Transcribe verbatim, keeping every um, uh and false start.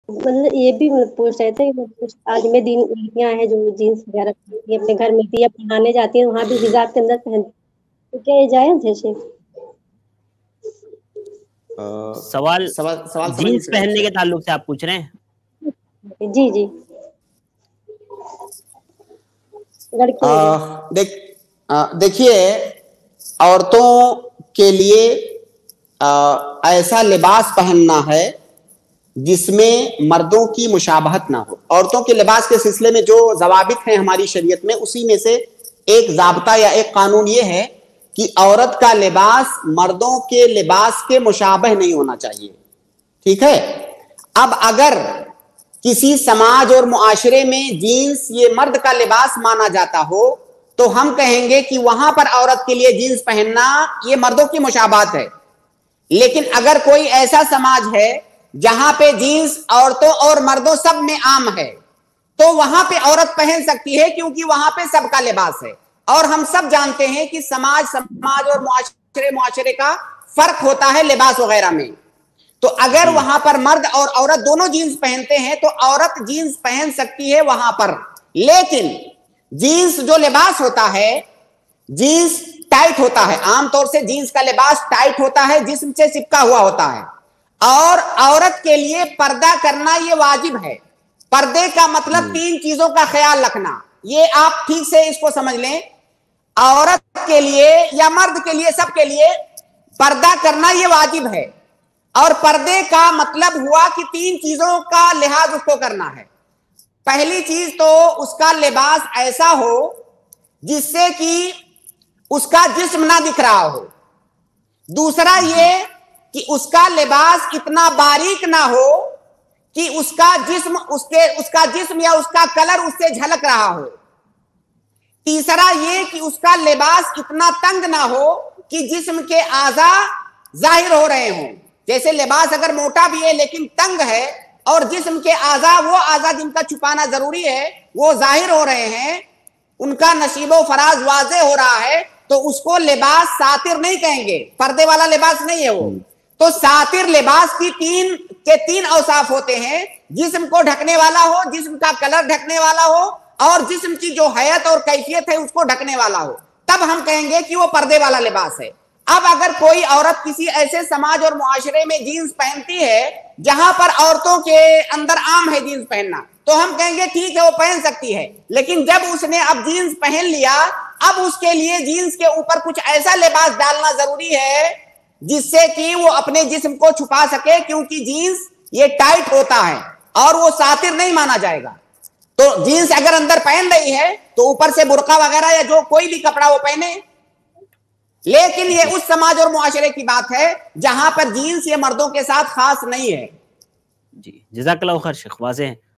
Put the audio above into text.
मतलब ये भी मतलब पूछ रहे थे कि कुछ आज में दिन लड़कियां हैं जो जीन्स वगैरह पहनती है अपने घर में भी या पढ़ाने जाती है वहाँ भी हिजाब के अंदर पहनती है, तो क्या ये जायज है शेख? सवाल सवाल सवाल समझ नहीं जीन्स सका पहनने के सर। ताल्लुक से आप पूछ रहे हैं? जी जी लड़कियों आ, को देख आ, देखिए, औरतों के लिए आ, ऐसा लिबास पहनना है जिसमें मर्दों की मुशाबहत ना हो। औरतों के लिबास के सिलसिले में जो ज़वाबित हैं हमारी शरीयत में, उसी में से एक ज़ाब्ता या एक कानून ये है कि औरत का लिबास मर्दों के लिबास के मुशाबह नहीं होना चाहिए। ठीक है। अब अगर किसी समाज और मुआशरे में जीन्स ये मर्द का लिबास माना जाता हो तो हम कहेंगे कि वहां पर औरत के लिए जीन्स पहनना ये मर्दों की मुशाबहत है। लेकिन अगर कोई ऐसा समाज है जहां पे जीन्स औरतों और मर्दों सब में आम है तो वहां पे औरत पहन सकती है, क्योंकि वहां पे सबका लिबास है। और हम सब जानते हैं कि समाज समाज और मुआशरे मुआशरे का फर्क होता है लिबास वगैरह में। तो अगर वहां पर मर्द और औरत दोनों जीन्स पहनते हैं तो औरत जीन्स पहन सकती है वहां पर। लेकिन जीन्स जो लिबास होता है, जीन्स टाइट होता है। आमतौर से जीन्स का लिबास टाइट होता है, जिस्म से चिपका हुआ होता है। और औरत के लिए पर्दा करना यह वाजिब है। पर्दे का मतलब तीन चीजों का ख्याल रखना, ये आप ठीक से इसको समझ लें। औरत के लिए या मर्द के लिए, सबके लिए पर्दा करना यह वाजिब है। और पर्दे का मतलब हुआ कि तीन चीजों का लिहाज उसको करना है। पहली चीज तो उसका लिबास ऐसा हो जिससे कि उसका जिस्म ना दिख रहा हो। दूसरा ये कि उसका लिबास इतना बारीक ना हो कि उसका जिस्म उसके उसका जिस्म या उसका कलर उससे झलक रहा हो। तीसरा ये कि उसका लिबास इतना तंग ना हो कि जिस्म के आज़ा जाहिर हो रहे हों। जैसे लिबास अगर मोटा भी है लेकिन तंग है और जिस्म के आज़ा, वो आज़ा जिनका छुपाना जरूरी है, वो जाहिर हो रहे हैं, उनका नसीबो फराज वाज़े हो रहा है, तो उसको लिबास सातिर नहीं कहेंगे। पर्दे वाला लिबास नहीं है वो। तो सातिर लिबास की तीन के तीन औसाफ होते हैं: जिस्म को ढकने वाला हो, जिस्म का कलर ढकने वाला हो, और जिस्म की जो हैत और कैफियत है उसको ढकने वाला हो। तब हम कहेंगे कि वो पर्दे वाला लिबास है। अब अगर कोई औरत किसी ऐसे समाज और मुआशरे में जीन्स पहनती है जहां पर औरतों के अंदर आम है जीन्स पहनना, तो हम कहेंगे ठीक है वो पहन सकती है। लेकिन जब उसने अब जीन्स पहन लिया, अब उसके लिए जीन्स के ऊपर कुछ ऐसा लिबास डालना जरूरी है जिससे कि वो अपने जिस्म को छुपा सके, क्योंकि जीन्स ये टाइट होता है और वो सातिर नहीं माना जाएगा। तो जीन्स अगर अंदर पहन रही है तो ऊपर से बुर्का वगैरह या जो कोई भी कपड़ा वो पहने। लेकिन ये उस समाज और मुआशरे की बात है जहां पर जीन्स ये मर्दों के साथ खास नहीं है। जी, जज़ाकल्लाह खैर शेख, वाज़ेह है।